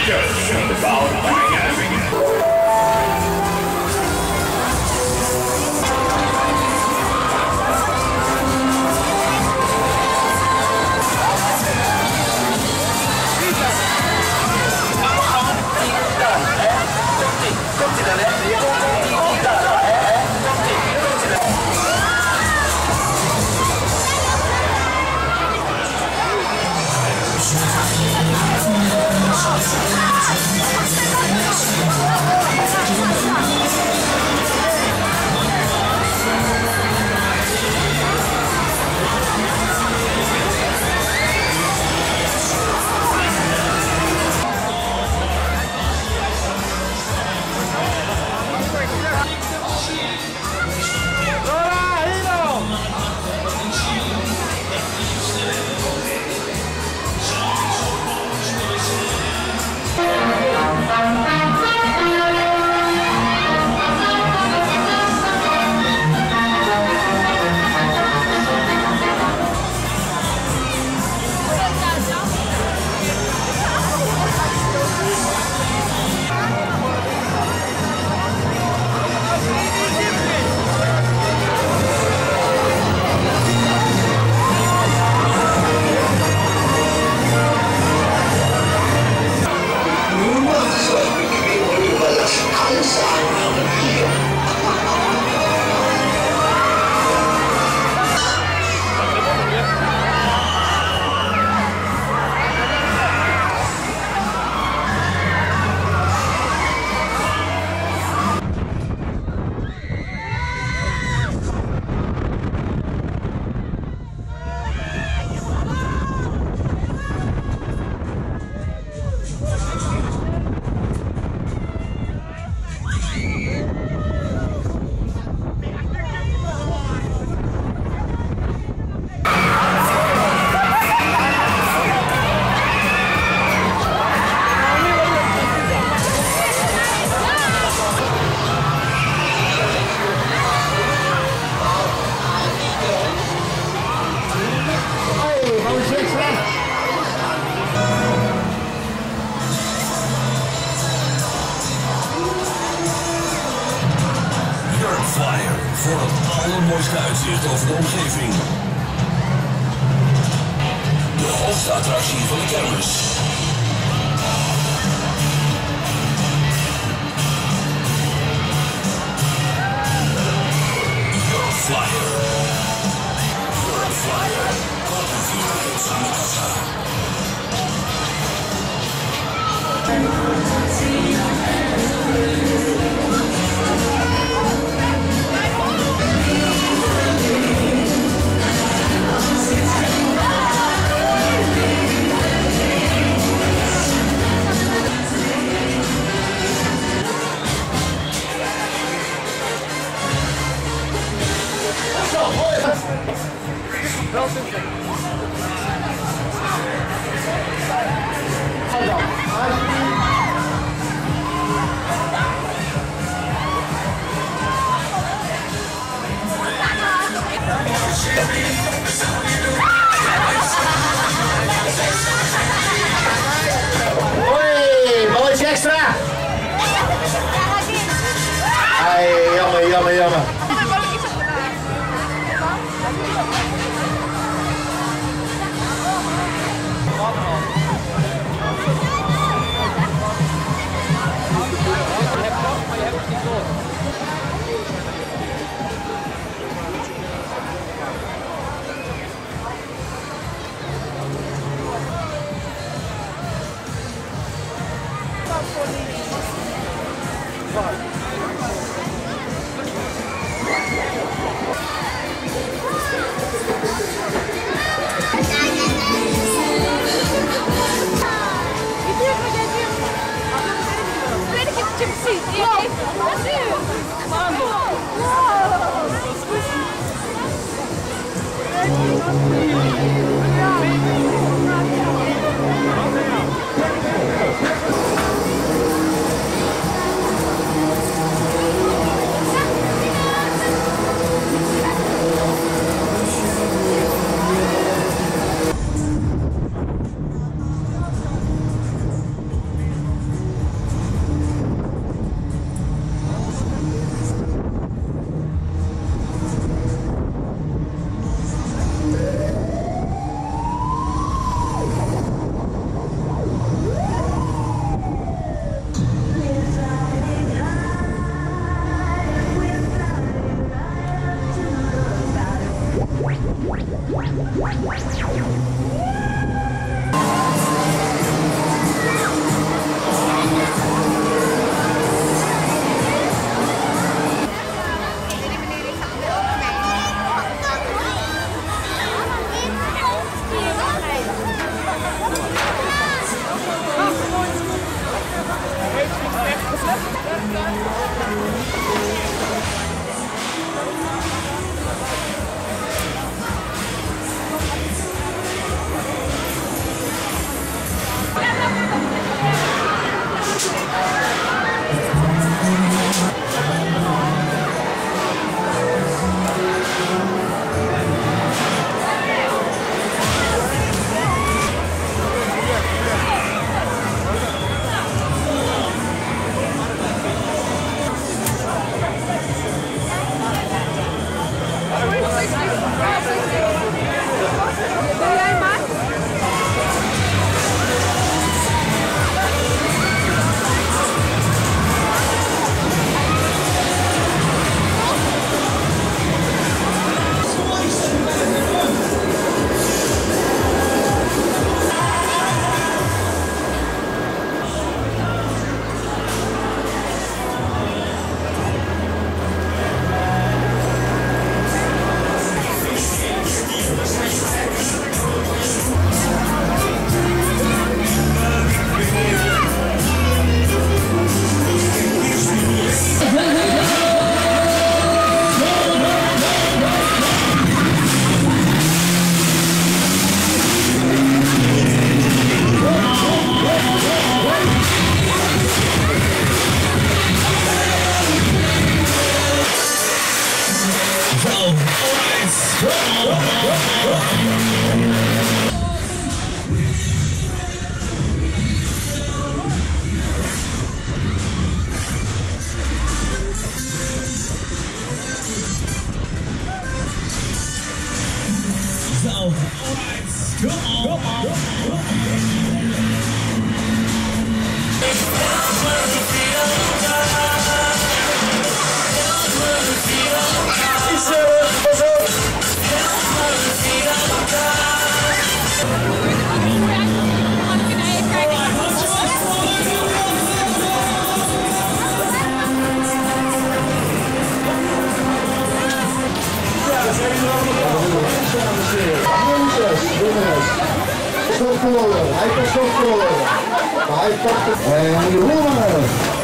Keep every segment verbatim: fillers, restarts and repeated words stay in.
voor het allermooiste uitzicht over de omgeving. De hoofdattractie van de kermis. Your Flyer. Your Flyer. Koop een vierkant samen kassa. Hoi, balletje extra! Ai, jammer, jammer, jammer. Hij pakt op voor. Hij pakt het. En Jeroen.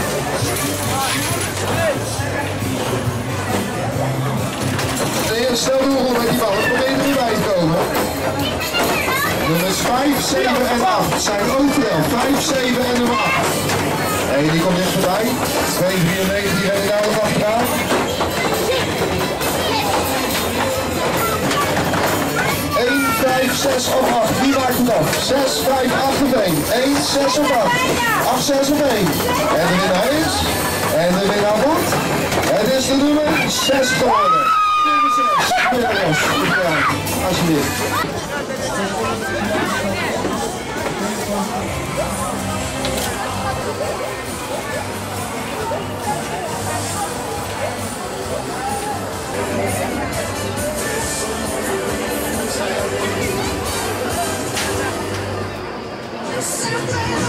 Stel doel met die bal, probeer er niet bij te komen. Nummers vijf, zeven en acht zijn overal. vijf, zeven en acht. Hé, die komt echt voorbij. twee, vier, negen, die rennen daar nog achteraan. één, vijf, zes of acht. Wie maakt het af? zes, vijf, acht of één. één, zes of acht. acht, zes of één. En de winnaar is. En de winnaar wordt. Het is de nummer zes geworden. Alsjeblieft. Yes.